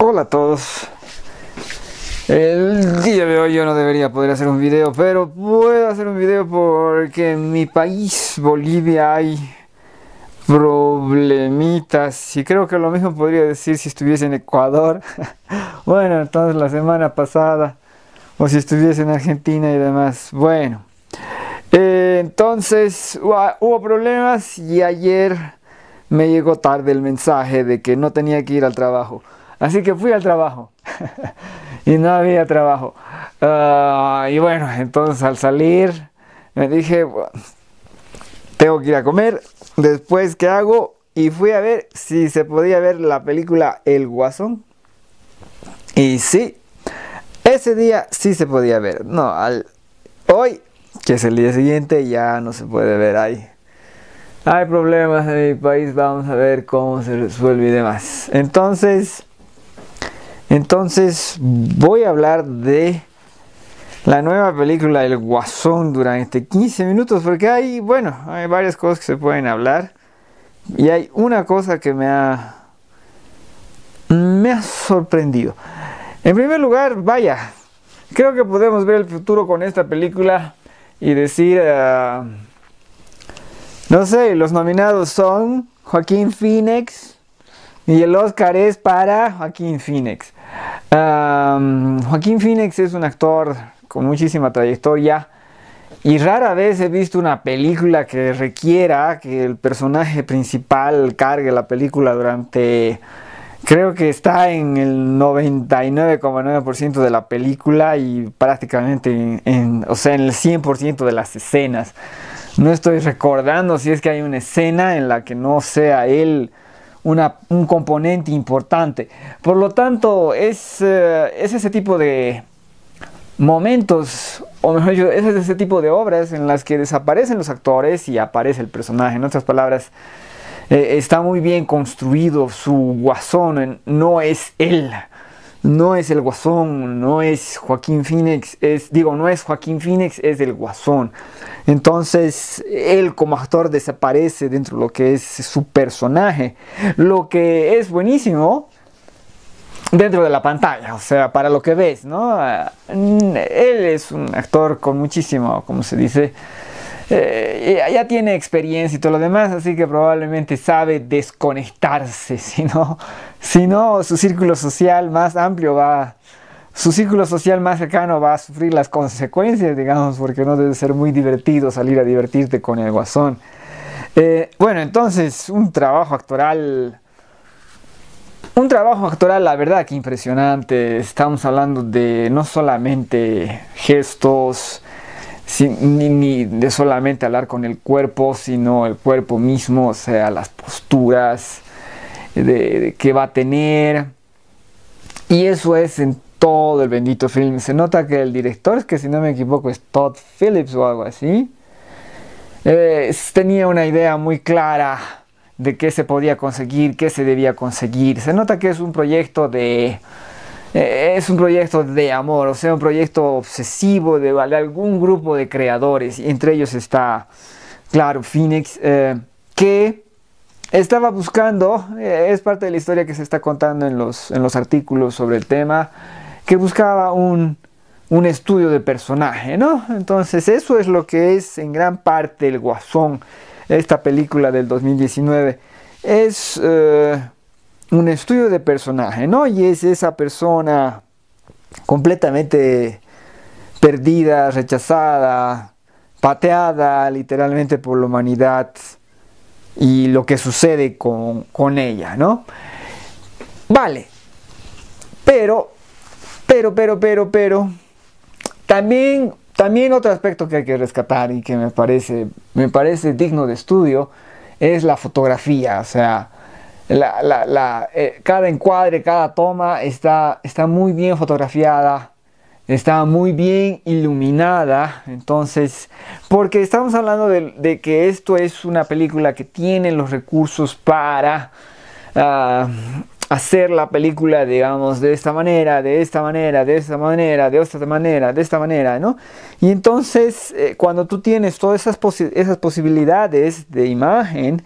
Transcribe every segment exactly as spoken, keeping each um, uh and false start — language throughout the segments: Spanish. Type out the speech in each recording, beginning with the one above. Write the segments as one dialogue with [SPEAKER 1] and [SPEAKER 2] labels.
[SPEAKER 1] Hola a todos. El día de hoy yo no debería poder hacer un video, pero puedo hacer un video porque en mi país, Bolivia, hay problemitas. Y creo que lo mismo podría decir si estuviese en Ecuador. Bueno, entonces la semana pasada, o si estuviese en Argentina y demás. Bueno, eh, entonces hubo, hubo problemas y ayer me llegó tarde el mensaje de que no tenía que ir al trabajo. Así que fui al trabajo y no había trabajo. Uh, y bueno, entonces al salir me dije, bueno, tengo que ir a comer. Después, ¿qué hago? Y fui a ver si se podía ver la película El Guasón. Y sí, ese día sí se podía ver. No, al, hoy, que es el día siguiente, ya no se puede ver ahí. Hay problemas en mi país, vamos a ver cómo se resuelve y demás. Entonces... Entonces voy a hablar de la nueva película El Guasón durante quince minutos, porque hay, bueno, hay varias cosas que se pueden hablar y hay una cosa que me ha me ha sorprendido. En primer lugar, vaya, creo que podemos ver el futuro con esta película y decir, uh, no sé, los nominados son Joaquín Phoenix y el Oscar es para Joaquín Phoenix. Um, Joaquín Phoenix es un actor con muchísima trayectoria y rara vez he visto una película que requiera que el personaje principal cargue la película durante, creo que está en el noventa y nueve coma nueve por ciento de la película y prácticamente en, en, o sea, en el cien por ciento de las escenas. No estoy recordando si es que hay una escena en la que no sea él Una, un componente importante. Por lo tanto, es, uh, es ese tipo de momentos, o mejor dicho, es ese tipo de obras en las que desaparecen los actores y aparece el personaje. En otras palabras, eh, está muy bien construido su guasón, no es él. No es el Guasón, no es Joaquín Phoenix, es, digo, no es Joaquín Phoenix, es el Guasón. Entonces, él como actor desaparece dentro de lo que es su personaje, lo que es buenísimo dentro de la pantalla, o sea, para lo que ves, ¿no? Él es un actor con muchísimo, como se dice, eh, ya tiene experiencia y todo lo demás, así que probablemente sabe desconectarse, si no, si no su círculo social más amplio va, su círculo social más cercano va a sufrir las consecuencias, digamos, porque no debe ser muy divertido salir a divertirte con el Guasón. Eh, bueno, entonces, un trabajo actoral, un trabajo actoral, la verdad que impresionante. Estamos hablando de no solamente gestos, Sin, ni, ni de solamente hablar con el cuerpo, sino el cuerpo mismo, o sea, las posturas de, de que va a tener. Y eso es en todo el bendito film. Se nota que el director, es que si no me equivoco es Todd Phillips o algo así, eh, tenía una idea muy clara de qué se podía conseguir, qué se debía conseguir. Se nota que es un proyecto de... Es un proyecto de amor, o sea, un proyecto obsesivo de, de algún grupo de creadores. Y entre ellos está, claro, Phoenix, eh, que estaba buscando, eh, es parte de la historia que se está contando en los, en los artículos sobre el tema, que buscaba un, un estudio de personaje, ¿no? Entonces eso es lo que es en gran parte El Guasón, esta película del dos mil diecinueve. Es... Eh, un estudio de personaje, ¿no? Y es esa persona completamente perdida, rechazada, pateada literalmente por la humanidad y lo que sucede con, con ella, ¿no? Vale, pero, pero, pero, pero, pero, también, también otro aspecto que hay que rescatar y que me parece, me parece digno de estudio es la fotografía, o sea, La, la, la, eh, cada encuadre, cada toma está, está muy bien fotografiada, está muy bien iluminada. Entonces, porque estamos hablando de, de que esto es una película que tiene los recursos para uh, hacer la película, digamos, de esta manera, de esta manera, de esta manera, de esta manera, de esta manera, ¿no? Y entonces, eh, cuando tú tienes todas esas, posi esas posibilidades de imagen,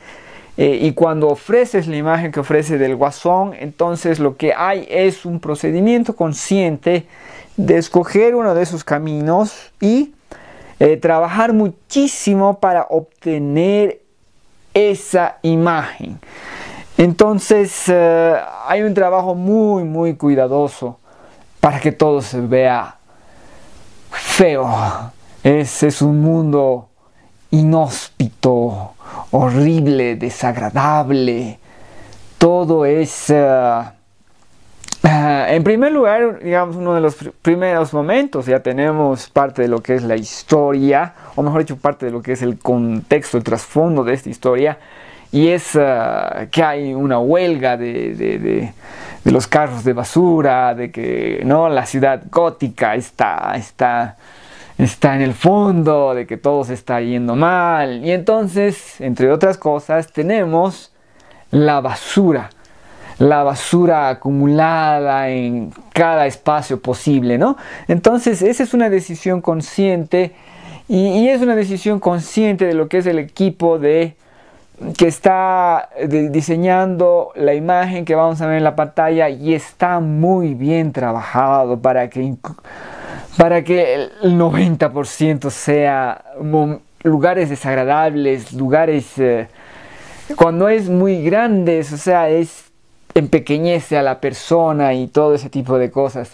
[SPEAKER 1] Eh, y cuando ofreces la imagen que ofrece del Guasón, entonces lo que hay es un procedimiento consciente de escoger uno de esos caminos y eh, trabajar muchísimo para obtener esa imagen. Entonces eh, hay un trabajo muy muy cuidadoso para que todo se vea feo. Ese es un mundo inhóspito, horrible, desagradable. Todo es uh, uh, en primer lugar, digamos, uno de los pr primeros momentos. Ya tenemos parte de lo que es la historia, o mejor dicho, parte de lo que es el contexto, el trasfondo de esta historia. Y es uh, que hay una huelga de, de, de, de los carros de basura, de que no, la ciudad gótica está, está, está en el fondo, de que todo se está yendo mal. Y entonces, entre otras cosas, tenemos la basura. La basura acumulada en cada espacio posible, ¿no? Entonces, esa es una decisión consciente y, y es una decisión consciente de lo que es el equipo de... que está diseñando la imagen que vamos a ver en la pantalla y está muy bien trabajado para que, para que el noventa por ciento sea lugares desagradables, lugares eh, cuando es muy grandes, o sea, es empequeñece a la persona y todo ese tipo de cosas.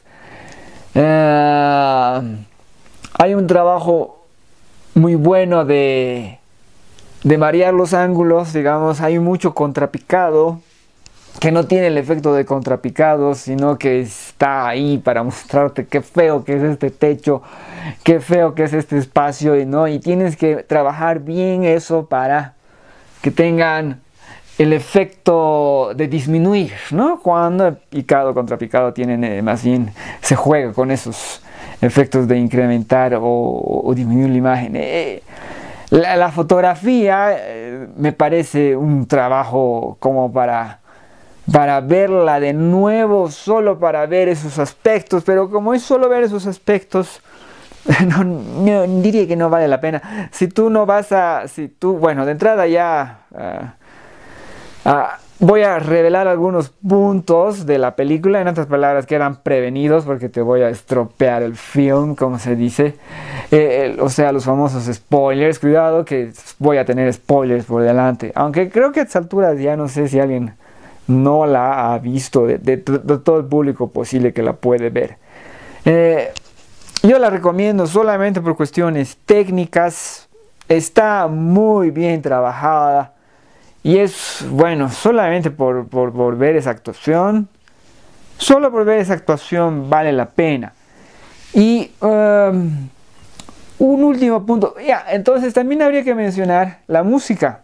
[SPEAKER 1] Uh, hay un trabajo muy bueno de de marear los ángulos, digamos, hay mucho contrapicado que no tiene el efecto de contrapicado, sino que está ahí para mostrarte qué feo que es este techo, qué feo que es este espacio, y no, y tienes que trabajar bien eso para que tengan el efecto de disminuir, ¿no? Cuando el picado, contrapicado tienen, eh, más bien se juega con esos efectos de incrementar o, o disminuir la imagen. Eh, La, la fotografía eh, me parece un trabajo como para, para verla de nuevo, solo para ver esos aspectos, pero como es solo ver esos aspectos, no, no, diría que no vale la pena. Si tú no vas a, si tú, bueno, de entrada ya uh, uh, voy a revelar algunos puntos de la película, en otras palabras quedan prevenidos porque te voy a estropear el film, como se dice. Eh, el, o sea, los famosos spoilers. Cuidado que voy a tener spoilers por delante, aunque creo que a estas alturas ya no sé si alguien no la ha visto, de, de, de todo el público posible que la puede ver. eh, yo la recomiendo solamente por cuestiones técnicas. Está muy bien trabajada y es bueno solamente por, por, por ver esa actuación. Solo por ver esa actuación vale la pena. Y um, un último punto, ya, entonces también habría que mencionar la música.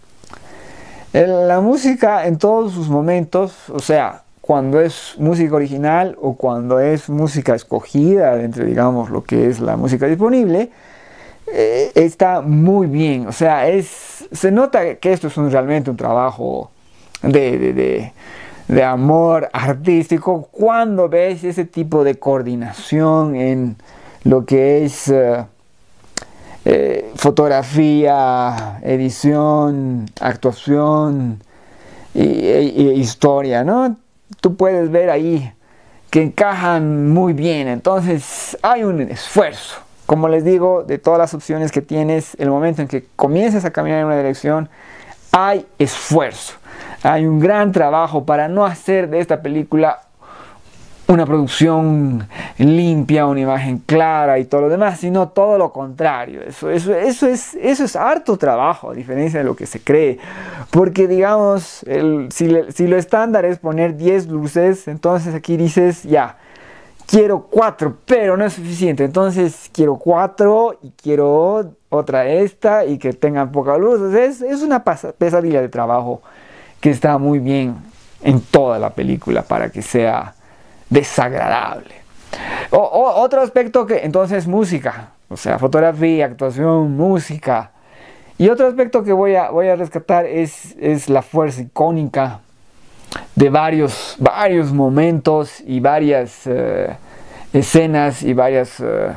[SPEAKER 1] La música en todos sus momentos, o sea, cuando es música original o cuando es música escogida dentro, digamos, lo que es la música disponible, eh, está muy bien. O sea, es, se nota que esto es un, realmente un trabajo de, de, de, de amor artístico cuando ves ese tipo de coordinación en lo que es... Uh, Eh, fotografía, edición, actuación y, y, y historia, ¿no? Tú puedes ver ahí que encajan muy bien. Entonces hay un esfuerzo. Como les digo, de todas las opciones que tienes, el momento en que comiences a caminar en una dirección, hay esfuerzo. Hay un gran trabajo para no hacer de esta película una producción limpia, una imagen clara y todo lo demás, sino todo lo contrario. Eso, eso, eso, es, eso es harto trabajo, a diferencia de lo que se cree. Porque, digamos, el, si, le, si lo estándar es poner diez luces, entonces aquí dices, ya, quiero cuatro, pero no es suficiente. Entonces quiero cuatro y quiero otra esta y que tengan poca luz. Es, es una pesadilla de trabajo que está muy bien en toda la película para que sea desagradable. O, o, otro aspecto que entonces música, o sea, fotografía, actuación, música. Y otro aspecto que voy a, voy a rescatar es, es la fuerza icónica de varios, varios momentos y varias uh, escenas y varias uh,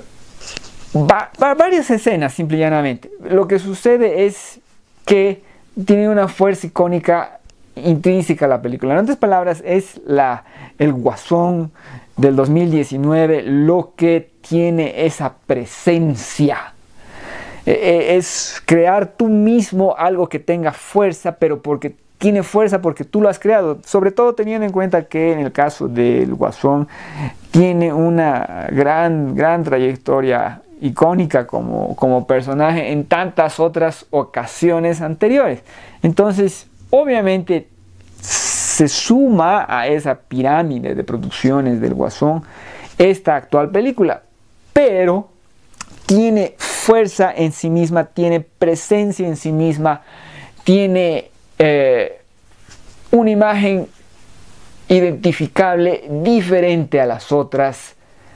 [SPEAKER 1] va, va, varias escenas simple y llanamente. Lo que sucede es que tiene una fuerza icónica intrínseca a la película. En otras palabras, es la, el Guasón del dos mil diecinueve lo que tiene esa presencia. Eh, es crear tú mismo algo que tenga fuerza, pero porque tiene fuerza porque tú lo has creado. Sobre todo teniendo en cuenta que en el caso del Guasón tiene una gran, gran trayectoria icónica como, como personaje en tantas otras ocasiones anteriores. Entonces, obviamente, se suma a esa pirámide de producciones del Guasón esta actual película, pero tiene fuerza en sí misma, tiene presencia en sí misma, tiene eh, una imagen identificable diferente a las otras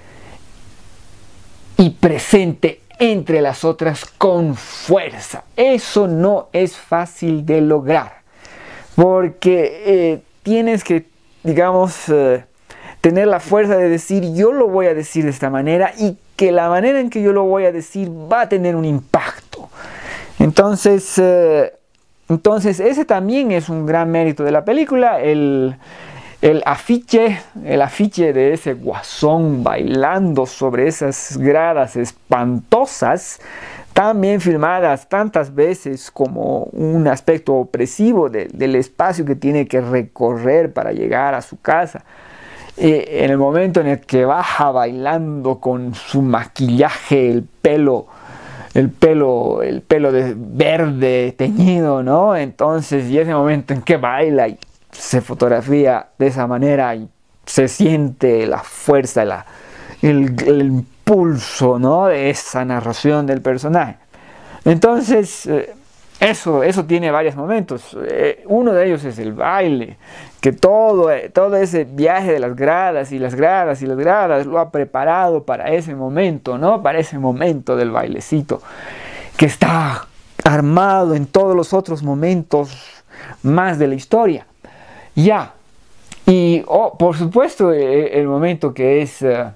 [SPEAKER 1] y presente entre las otras con fuerza. Eso no es fácil de lograr, porque eh, tienes que, digamos, eh, tener la fuerza de decir, yo lo voy a decir de esta manera, y que la manera en que yo lo voy a decir va a tener un impacto. Entonces, eh, entonces ese también es un gran mérito de la película. El, el afiche, el afiche de ese Guasón bailando sobre esas gradas espantosas, también filmadas tantas veces como un aspecto opresivo de, del espacio que tiene que recorrer para llegar a su casa. Eh, en el momento en el que baja bailando con su maquillaje, el pelo, el pelo, el pelo de verde teñido, ¿no? Entonces, y ese momento en que baila y se fotografía de esa manera y se siente la fuerza, la, el, el impulso, ¿no? De esa narración del personaje. Entonces, eh, eso, eso tiene varios momentos. Eh, uno de ellos es el baile, que todo, eh, todo ese viaje de las gradas y las gradas y las gradas lo ha preparado para ese momento, ¿no? Para ese momento del bailecito, que está armado en todos los otros momentos más de la historia. Ya, y oh, por supuesto el, el momento que es uh,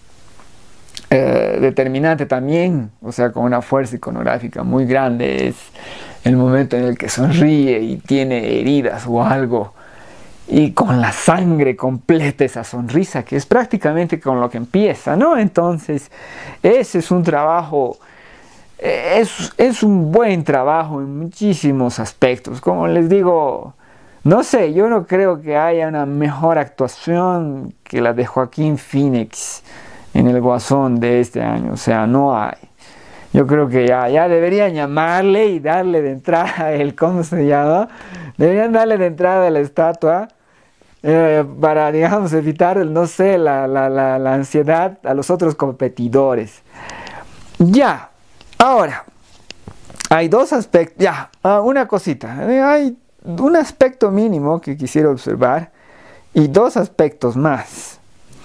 [SPEAKER 1] uh, determinante también, o sea, con una fuerza iconográfica muy grande, es el momento en el que sonríe y tiene heridas o algo, y con la sangre completa esa sonrisa, que es prácticamente con lo que empieza, ¿no? Entonces, ese es un trabajo, es, es un buen trabajo en muchísimos aspectos. Como les digo, no sé, yo no creo que haya una mejor actuación que la de Joaquín Phoenix en el Guasón de este año. O sea, no hay. Yo creo que ya, ya deberían llamarle y darle de entrada el, ¿cómo se llama? Deberían darle de entrada la estatua eh, para, digamos, evitar, no sé, la, la, la, la ansiedad a los otros competidores. Ya, ahora, hay dos aspectos, ya, uh, una cosita, hay un aspecto mínimo que quisiera observar y dos aspectos más.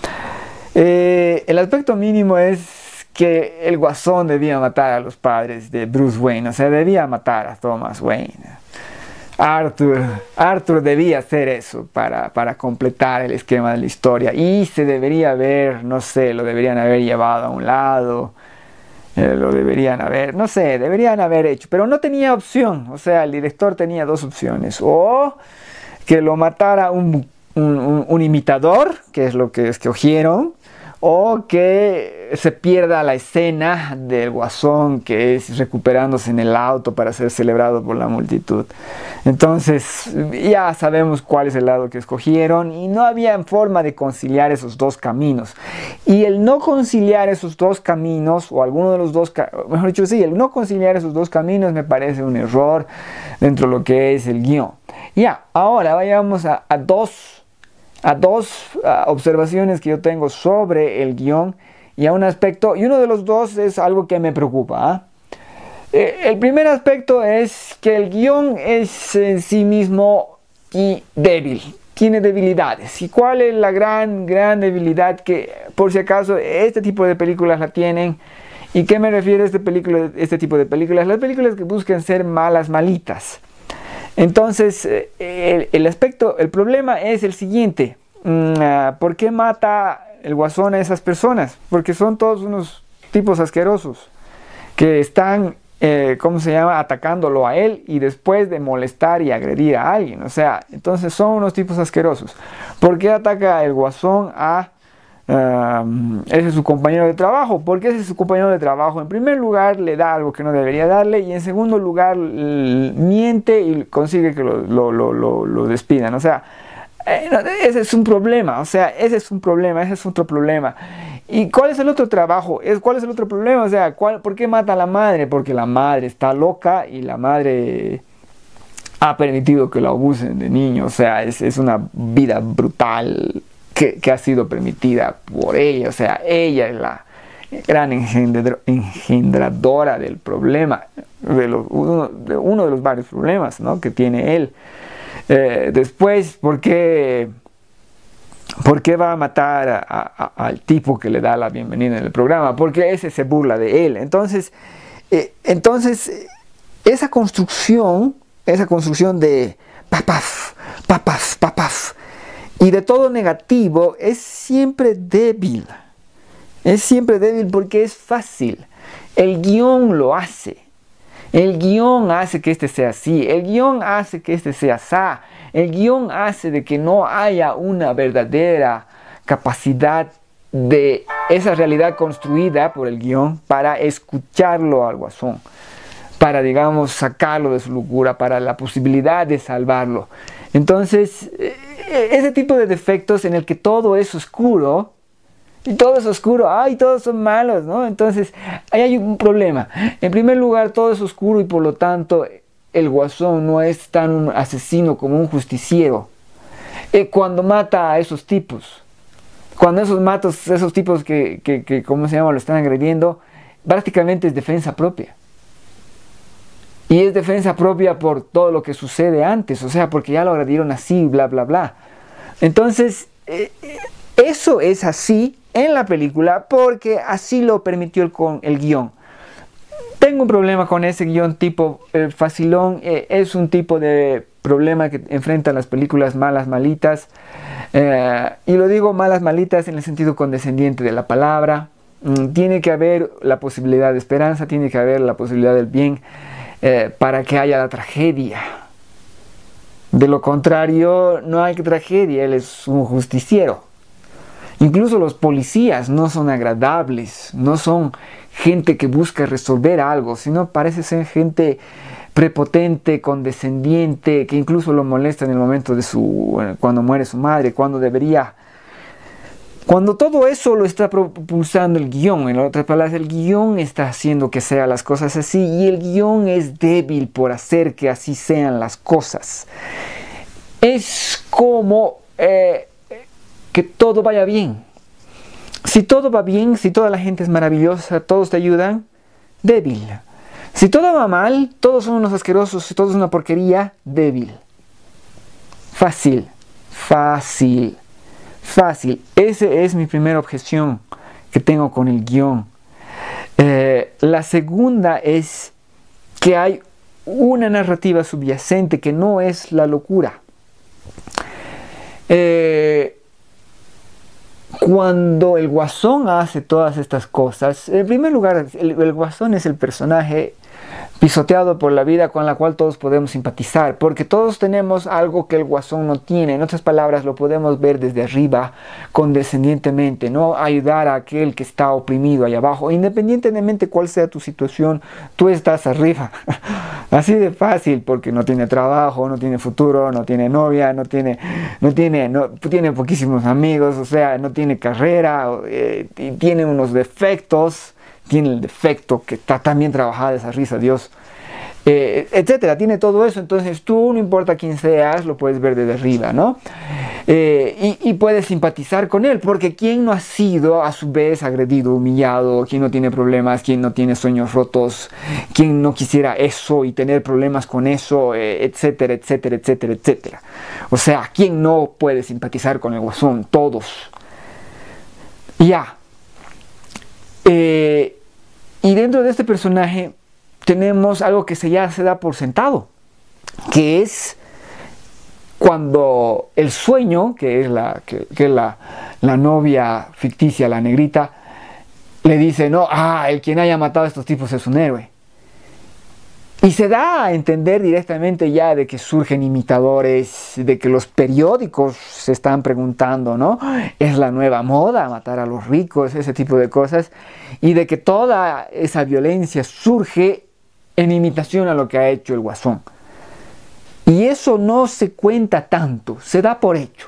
[SPEAKER 1] Eh, el aspecto mínimo es que el Guasón debía matar a los padres de Bruce Wayne, o sea, debía matar a Thomas Wayne. Arthur, Arthur debía hacer eso para, para completar el esquema de la historia, y se debería haber, no sé, lo deberían haber llevado a un lado. Eh, lo deberían haber, no sé, deberían haber hecho, pero no tenía opción. O sea, el director tenía dos opciones: o que lo matara un, un, un, un imitador, que es lo que escogieron, o que se pierda la escena del Guasón, que es recuperándose en el auto para ser celebrado por la multitud. Entonces ya sabemos cuál es el lado que escogieron, y no había forma de conciliar esos dos caminos. Y el no conciliar esos dos caminos, o alguno de los dos, mejor dicho, sí, el no conciliar esos dos caminos me parece un error dentro de lo que es el guión. Ya, ahora vayamos a, a dos a dos uh, observaciones que yo tengo sobre el guión, y a un aspecto, y uno de los dos es algo que me preocupa. ¿eh? Eh, el primer aspecto es que el guión es en sí mismo y débil, tiene debilidades. ¿Y cuál es la gran, gran debilidad? Que, por si acaso, este tipo de películas la tienen. ¿Y qué me refiero a este, película, este tipo de películas? Las películas que buscan ser malas, malitas. Entonces, el, el aspecto, el problema es el siguiente: ¿por qué mata el Guasón a esas personas? Porque son todos unos tipos asquerosos que están eh, ¿cómo se llama? Atacándolo a él y después de molestar y agredir a alguien. O sea, entonces son unos tipos asquerosos. ¿Por qué ataca el Guasón a... Uh, ese es su compañero de trabajo? Porque ese es su compañero de trabajo. En primer lugar le da algo que no debería darle, y en segundo lugar miente y consigue que lo, lo, lo, lo, lo despidan. O sea, eh, ese es un problema. O sea, ese es un problema, ese es otro problema. ¿Y cuál es el otro trabajo? ¿Cuál es el otro problema? O sea, ¿cuál, ¿por qué mata a la madre? Porque la madre está loca y la madre ha permitido que lo abusen de niño. O sea, es, es una vida brutal Que, que ha sido permitida por ella. O sea, ella es la gran engendro, engendradora del problema, de, los, uno, de uno de los varios problemas, ¿no?, que tiene él. Eh, después, ¿por qué, ¿por qué va a matar a, a, al tipo que le da la bienvenida en el programa? Porque ese se burla de él. Entonces, eh, entonces esa construcción, esa construcción de papás, papás, papás, y de todo negativo es siempre débil. Es siempre débil porque es fácil. El guión lo hace. El guión hace que este sea así. El guión hace que este sea así. El guión hace de que no haya una verdadera capacidad de esa realidad construida por el guión para escucharlo al Guasón, para, digamos, sacarlo de su locura, para la posibilidad de salvarlo. Entonces, ese tipo de defectos en el que todo es oscuro, y todo es oscuro, ay, todos son malos, ¿no? Entonces, ahí hay un problema. En primer lugar, todo es oscuro y por lo tanto, el Guasón no es tan un asesino como un justiciero. Eh, cuando mata a esos tipos, cuando esos matos, esos tipos que, que, que, ¿cómo se llama?, lo están agrediendo, prácticamente es defensa propia. Y es defensa propia por todo lo que sucede antes, o sea, porque ya lo agredieron así, bla, bla, bla. Entonces, eh, eso es así en la película porque así lo permitió el, con, el guión. Tengo un problema con ese guión tipo eh, facilón, eh, es un tipo de problema que enfrentan las películas malas, malitas. Eh, y lo digo malas, malitas en el sentido condescendiente de la palabra. Mm, tiene que haber la posibilidad de esperanza, tiene que haber la posibilidad del bien. Eh, para que haya la tragedia. De lo contrario, no hay tragedia. Él es un justiciero. Incluso los policías no son agradables, no son gente que busca resolver algo, sino parece ser gente prepotente, condescendiente, que incluso lo molesta en el momento de su, cuando muere su madre, cuando debería... Cuando todo eso lo está propulsando el guión, en otras palabras, el guión está haciendo que sean las cosas así, y el guión es débil por hacer que así sean las cosas. Es como eh, que todo vaya bien. Si todo va bien, si toda la gente es maravillosa, todos te ayudan, débil. Si todo va mal, todos son unos asquerosos, si todo es una porquería, débil. Fácil, fácil. Fácil, esa es mi primera objeción que tengo con el guión. Eh, la segunda es que hay una narrativa subyacente que no es la locura. Eh, cuando el Guasón hace todas estas cosas, en primer lugar, el, el Guasón es el personaje pisoteado por la vida con la cual todos podemos simpatizar, porque todos tenemos algo que el Guasón no tiene. En otras palabras, lo podemos ver desde arriba, condescendientemente, ¿no? Ayudar a aquel que está oprimido allá abajo, independientemente cuál sea tu situación, tú estás arriba. Así de fácil, porque no tiene trabajo, no tiene futuro, no tiene novia, no tiene, no tiene, no, tiene poquísimos amigos, o sea, no tiene carrera, eh, y tiene unos defectos. Tiene el defecto que está tan bien trabajada esa risa, Dios, eh, etcétera. Tiene todo eso. Entonces tú, no importa quién seas, lo puedes ver desde arriba, ¿no? Eh, y, y puedes simpatizar con él, porque ¿quién no ha sido a su vez agredido, humillado? ¿Quién no tiene problemas? ¿Quién no tiene sueños rotos? ¿Quién no quisiera eso y tener problemas con eso? Eh, etcétera, etcétera, etcétera, etcétera. O sea, ¿quién no puede simpatizar con el Guasón? Todos. Ya. Eh, y dentro de este personaje tenemos algo que se ya se da por sentado, que es cuando el sueño, que es la, que, que es la, la novia ficticia, la negrita, le dice, no, ah, el quien haya matado a estos tipos es un héroe. Y se da a entender directamente ya de que surgen imitadores, de que los periódicos se están preguntando, ¿no? ¿Es la nueva moda matar a los ricos? Ese tipo de cosas. Y de que toda esa violencia surge en imitación a lo que ha hecho el Guasón. Y eso no se cuenta tanto, se da por hecho.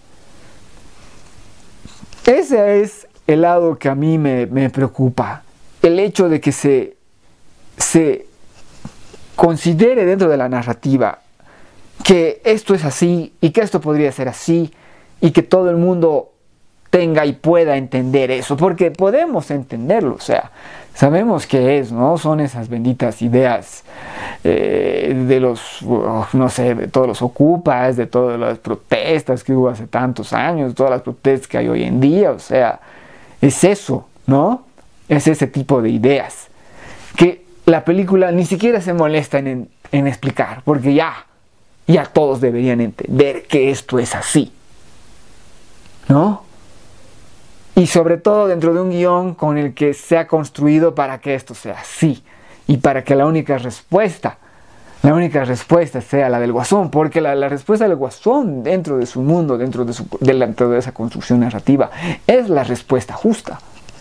[SPEAKER 1] Ese es el lado que a mí me, me preocupa. El hecho de que se... se considere dentro de la narrativa que esto es así y que esto podría ser así y que todo el mundo tenga y pueda entender eso, porque podemos entenderlo, o sea, sabemos qué es, ¿no? Son esas benditas ideas eh, de los, oh, no sé, de todos los ocupas, de todas las protestas que hubo hace tantos años, todas las protestas que hay hoy en día, o sea, es eso, ¿no? Es ese tipo de ideas que la película ni siquiera se molesta en, en, en explicar, porque ya, ya todos deberían entender que esto es así, ¿no? Y sobre todo dentro de un guión con el que se ha construido para que esto sea así, y para que la única respuesta, la única respuesta sea la del Guasón, porque la, la respuesta del Guasón dentro de su mundo, dentro de, su, dentro de esa construcción narrativa, es la respuesta justa.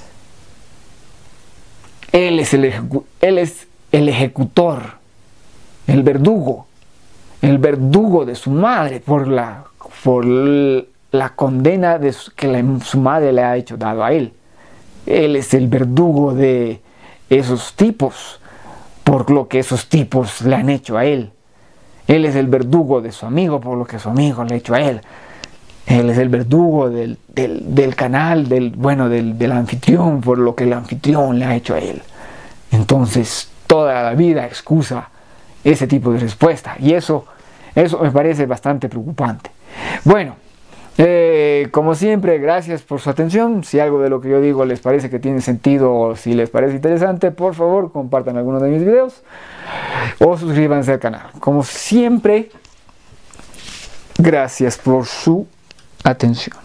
[SPEAKER 1] Él es, el él es el ejecutor, el verdugo, el verdugo de su madre por la, por la condena de su, que la, su madre le ha hecho dado a él. Él es el verdugo de esos tipos por lo que esos tipos le han hecho a él. Él es el verdugo de su amigo por lo que su amigo le ha hecho a él. Él es el verdugo del, del, del canal, del, bueno, del, del anfitrión, por lo que el anfitrión le ha hecho a él. Entonces, toda la vida excusa ese tipo de respuesta. Y eso, eso me parece bastante preocupante. Bueno, eh, como siempre, gracias por su atención. Si algo de lo que yo digo les parece que tiene sentido o si les parece interesante, por favor, compartan algunos de mis videos o suscríbanse al canal. Como siempre, gracias por su atención.